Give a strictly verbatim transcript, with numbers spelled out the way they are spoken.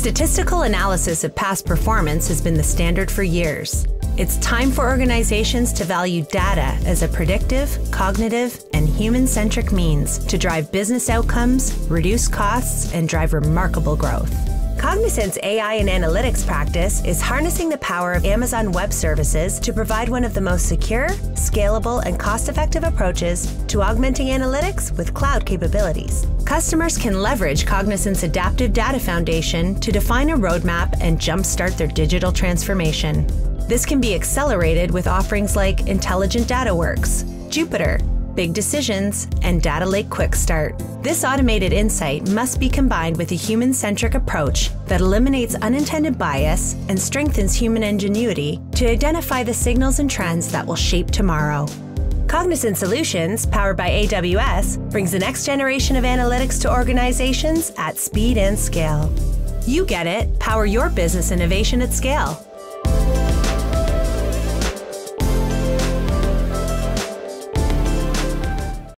Statistical analysis of past performance has been the standard for years. It's time for organizations to value data as a predictive, cognitive, and human-centric means to drive business outcomes, reduce costs, and drive remarkable growth. Cognizant's A I and analytics practice is harnessing the power of Amazon Web Services to provide one of the most secure, scalable, and cost-effective approaches to augmenting analytics with cloud capabilities. Customers can leverage Cognizant's adaptive data foundation to define a roadmap and jumpstart their digital transformation. This can be accelerated with offerings like Intelligent Data Works, Jupyter, Big Decisions, and Data Lake Quick Start. This automated insight must be combined with a human-centric approach that eliminates unintended bias and strengthens human ingenuity to identify the signals and trends that will shape tomorrow. Cognizant Solutions, powered by A W S, brings the next generation of analytics to organizations at speed and scale. You get it. Power your business innovation at scale.